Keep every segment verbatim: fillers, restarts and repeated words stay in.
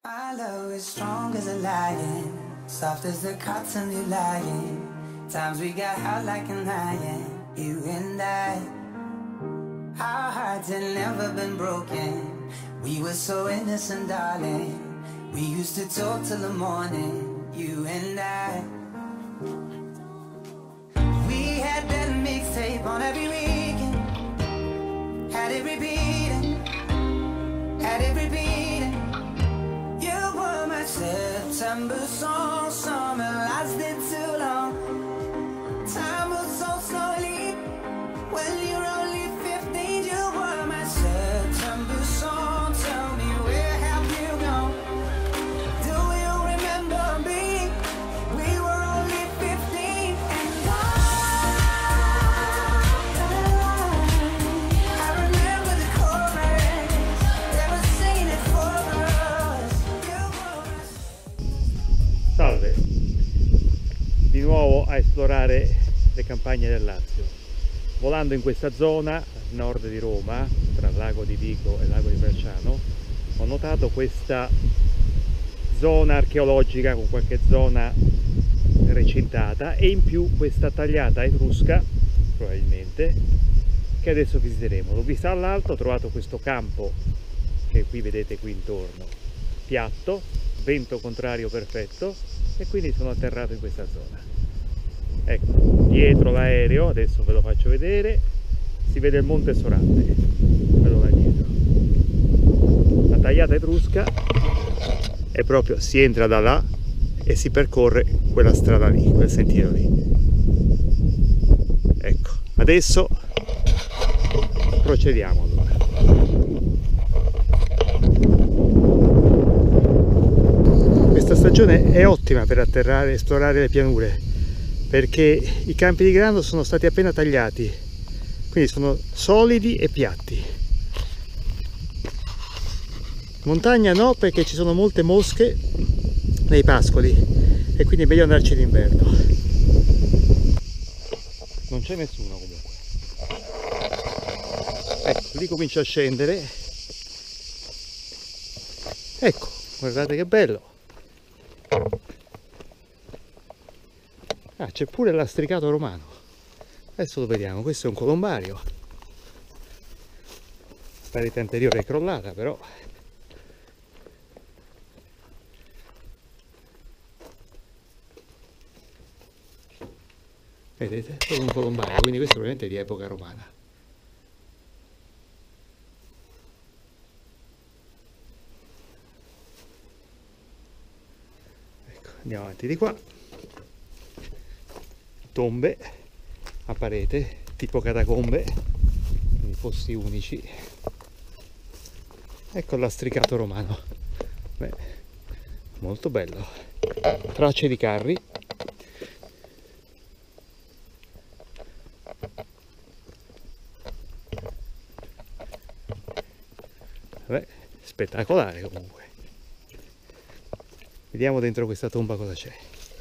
My love is strong as a lion, soft as the cotton you lying. Times we got hot like an iron, you and I. Our hearts had never been broken. We were so innocent, darling. We used to talk till the morning, you and I. We had that mixtape on every weekend. Had it repeating, had it repeating. You were my September song, summer lasted too long. Time was so slowly, when you're only fifteen. You were my September song, tell me where have you gone? Do you remember me? We were only fifteen and I, I remember the chorus, they were singing it for us. You were my... Salve, di nuovo a esplorare le campagne del Lazio. Volando in questa zona a nord di Roma, tra il lago di Vico e il lago di Bracciano, ho notato questa zona archeologica con qualche zona recintata e in più questa tagliata etrusca, probabilmente, che adesso visiteremo. L'ho vista dall'alto, ho trovato questo campo che qui vedete qui intorno, piatto, vento contrario perfetto, e quindi sono atterrato in questa zona. Ecco, dietro l'aereo, adesso ve lo faccio vedere, si vede il Monte Sorante, quello là dietro. La tagliata etrusca è proprio, si entra da là e si percorre quella strada lì, quel sentiero lì. Ecco, adesso procediamo allora. Questa stagione è ottima per atterrare e esplorare le pianure, perché i campi di grano sono stati appena tagliati, quindi sono solidi e piatti. Montagna no, perché ci sono molte mosche nei pascoli e quindi è meglio andarci d'inverno. Non c'è nessuno comunque. Ecco, lì comincia a scendere. Ecco, guardate che bello. Ah, c'è pure il lastricato romano. Adesso lo vediamo. Questo è un colombario. La parete anteriore è crollata, però vedete? È un colombario, quindi questo probabilmente è di epoca romana. Ecco, andiamo avanti di qua. Tombe a parete, tipo catacombe, quindi posti unici. Ecco il lastricato romano. Beh, molto bello. Tracce di carri. Beh, spettacolare comunque. Vediamo dentro questa tomba cosa c'è.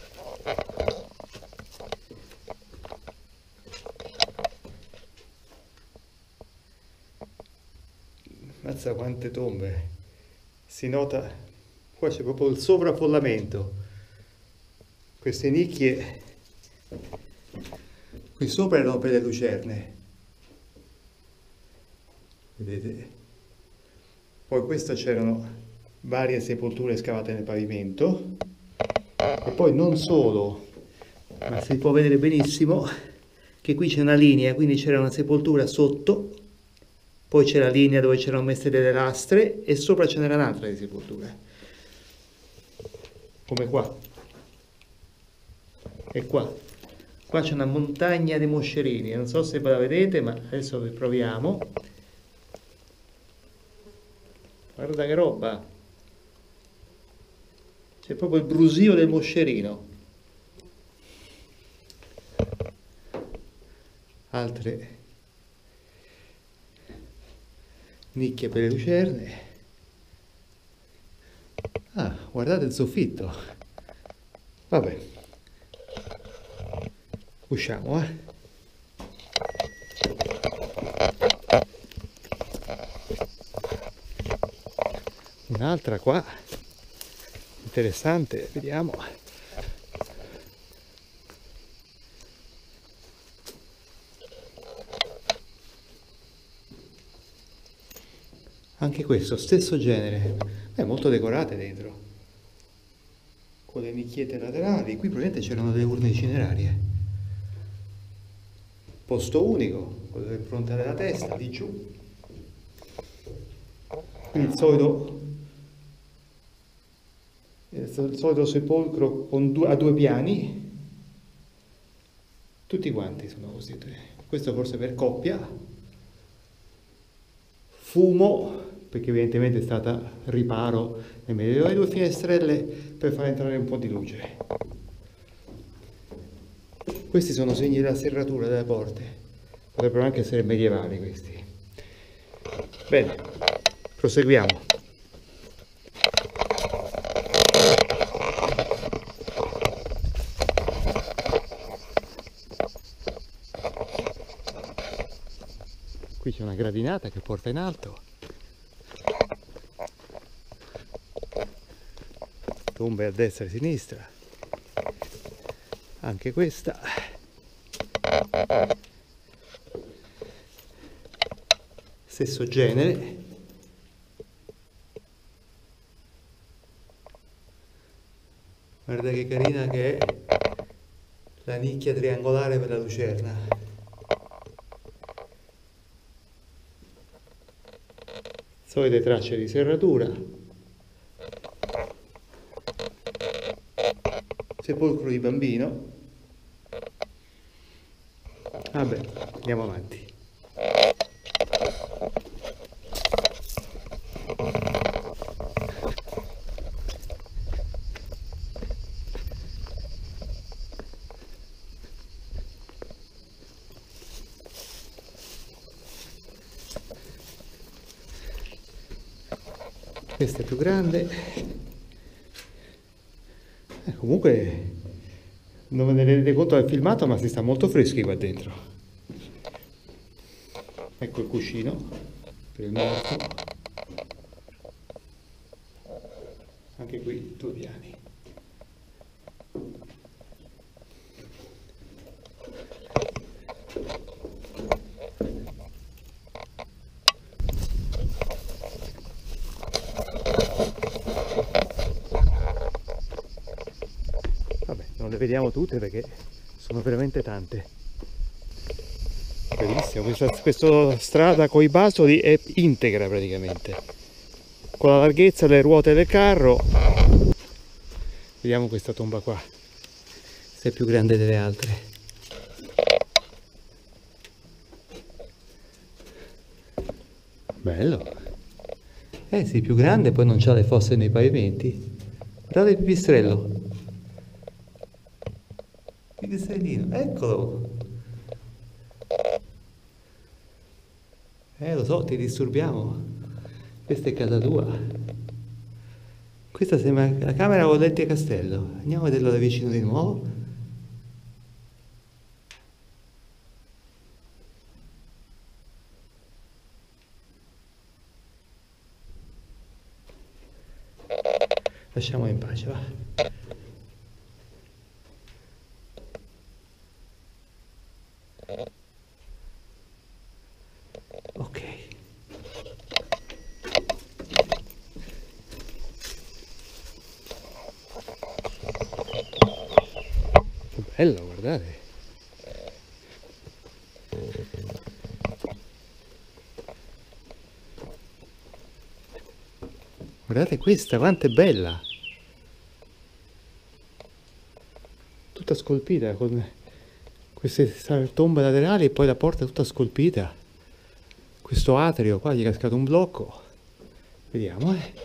Mazza quante tombe, si nota, qua c'è proprio il sovraffollamento, queste nicchie, qui sopra erano per le lucerne, vedete, poi questa c'erano varie sepolture scavate nel pavimento, e poi non solo, ma si può vedere benissimo che qui c'è una linea, quindi c'era una sepoltura sotto. Poi c'è la linea dove c'erano messe delle lastre e sopra ce n'era un'altra di sepolture. Come qua. E qua. Qua c'è una montagna di moscerini. Non so se ve la vedete, ma adesso vi proviamo. Guarda che roba. C'è proprio il brusio del moscerino. Altre nicchie per le lucerne. Ah, guardate il soffitto. Vabbè, usciamo, eh. Un'altra qua. interessante, vediamo. Anche questo, stesso genere, è molto decorate dentro, con le nicchiette laterali. Qui probabilmente c'erano delle urne cinerarie. Posto unico, con le impronte della testa, di giù. Qui il solito, il solito sepolcro con due, a due piani. Tutti quanti sono costituiti. Questo forse per coppia. Fumo, perché evidentemente è stata riparo nel medio delle due finestrelle per far entrare un po' di luce. Questi sono segni della serratura delle porte, potrebbero anche essere medievali questi. Bene, proseguiamo. Qui c'è una gradinata che porta in alto. Tombe a destra e a sinistra. Anche questa. Stesso genere. Guarda che carina che è la nicchia triangolare per la lucerna. Solite tracce di serratura. Sepolcro di bambino. Vabbè, andiamo avanti. Questa è più grande. Eh, comunque non ve ne rendete conto del filmato, ma si sta molto freschi qua dentro. Ecco il cuscino per il morto. Anche qui due piani. Le vediamo tutte perché sono veramente tante. Bellissimo, questa, questa strada con i basoli è integra praticamente, con la larghezza delle ruote del carro. Vediamo questa tomba qua, se è più grande delle altre. Bello. Eh sì, più grande, poi non c'ha le fosse nei pavimenti. Guardate il pipistrello. Pipistrellino, eccolo. Eh, lo so, ti disturbiamo. Questa è casa tua. Questa sembra la camera con letti e castello. Andiamo a vederlo da vicino di nuovo. Lasciamolo in pace, va. Ok. Che bello, guardate. Guardate questa, quanto è bella. Tutta scolpita con queste tombe laterali e poi la porta tutta scolpita. Questo atrio, qua gli è cascato un blocco. Vediamo, eh.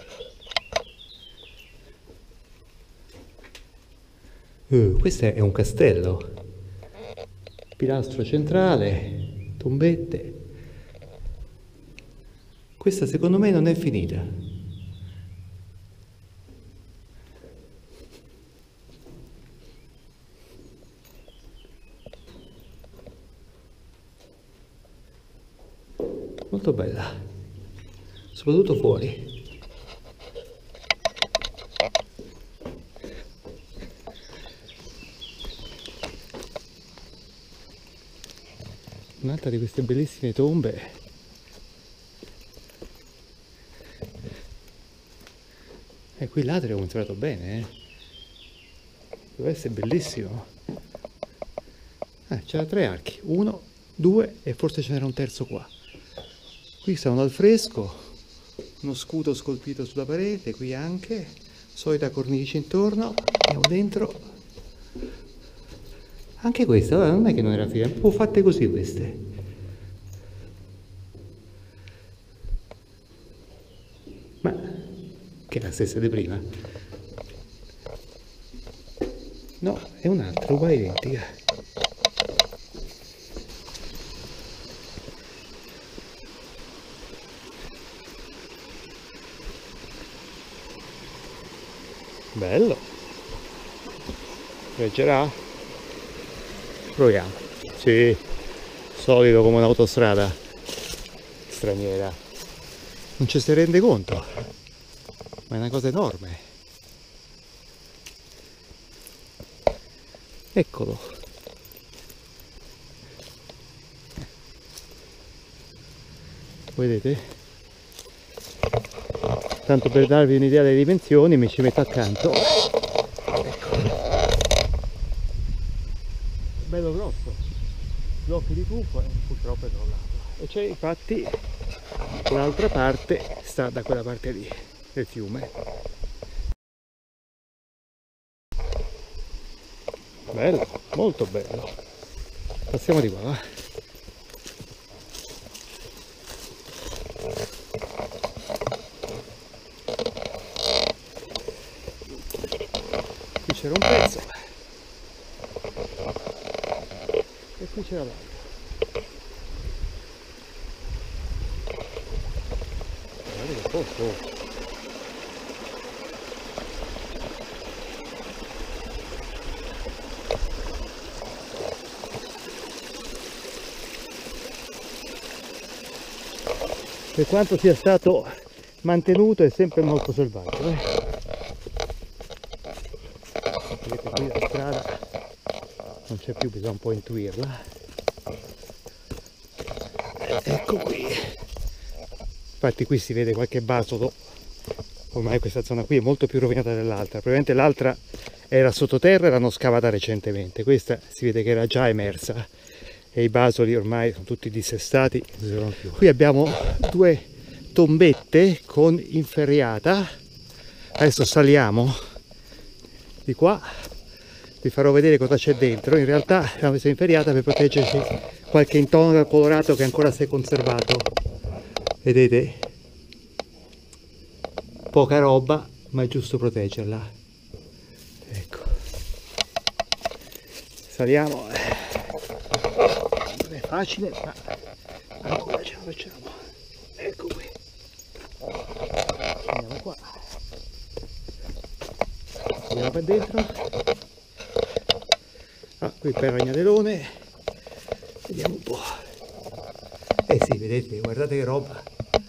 Uh, questo è un castello. Pilastro centrale, tombette. Questa secondo me non è finita. Molto bella, soprattutto fuori. un'altra di queste bellissime tombe. E qui l'atrio è conservato bene, eh. Deve essere bellissimo. Eh, c'era tre archi, uno, due e forse ce n'era un terzo qua. Qui stavano al fresco, uno scudo scolpito sulla parete, qui anche, solita cornice intorno, andiamo dentro. Anche questa, guarda, non è che non era figa, un po' fatte così queste. Ma che è la stessa di prima? No, è un'altra, uguale identica. Bello. Reggerà? Proviamo. Sì, solido come un'autostrada straniera. Non ci si rende conto, ma è una cosa enorme. Eccolo. Vedete? Tanto per darvi un'idea delle dimensioni mi ci metto accanto. Ecco. Bello grosso. Blocchi di tufo e purtroppo è crollato. E c'è infatti l'altra parte sta da quella parte lì del fiume. Bello, molto bello. Passiamo di qua, va? Qui c'era un pezzo e qui c'era l'altro. Guardate che posto. Per quanto sia stato mantenuto è sempre molto selvaggio, eh? Vedete qui la strada non c'è più, bisogna un po' intuirla. Ecco qui, infatti qui si vede qualche basolo. Ormai questa zona qui è molto più rovinata dell'altra, probabilmente l'altra era sottoterra e l'hanno scavata recentemente, questa si vede che era già emersa e i basoli ormai sono tutti dissestati. Qui abbiamo due tombette con inferriata. Adesso saliamo di qua, vi farò vedere cosa c'è dentro. In realtà abbiamo messo inferriata per proteggerci qualche intonaco colorato che ancora si è conservato. Vedete? Poca roba, ma è giusto proteggerla. Ecco. Saliamo. Non è facile, ma ancora ce la facciamo. Ecco qui. Andiamo qua. Andiamo qua dentro. Ah, qui per Ragnadelone. Vediamo un po'. Eh sì, vedete, guardate che roba.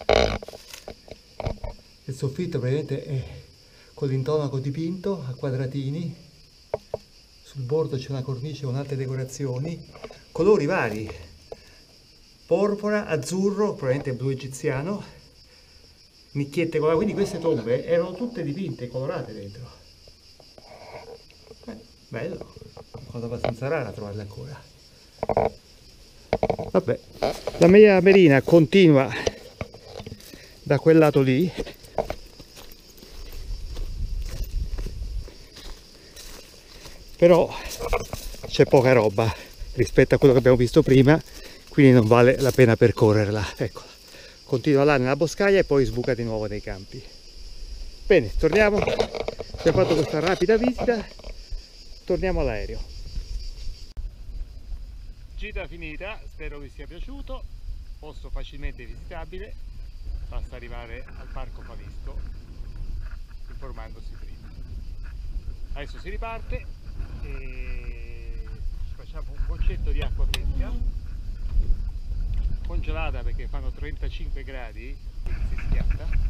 Il soffitto praticamente è con l'intonaco dipinto a quadratini. Sul bordo c'è una cornice con altre decorazioni. Colori vari. Porpora, azzurro, probabilmente blu egiziano. Nicchiette colorate. Quindi queste tombe erano tutte dipinte, colorate dentro. Eh, bello. Una cosa abbastanza rara trovarle ancora. Vabbè. La mia marina continua da quel lato lì. Però c'è poca roba rispetto a quello che abbiamo visto prima, quindi non vale la pena percorrerla. Eccola, continua là nella boscaglia e poi sbuca di nuovo nei campi. Bene, torniamo, abbiamo fatto questa rapida visita, torniamo all'aereo. Gita finita, spero vi sia piaciuto, posto facilmente visitabile, basta arrivare al parco Favisto informandosi prima. Adesso si riparte e ci facciamo un boccetto di acqua fresca congelata perché fanno trentacinque gradi, quindi si schiatta.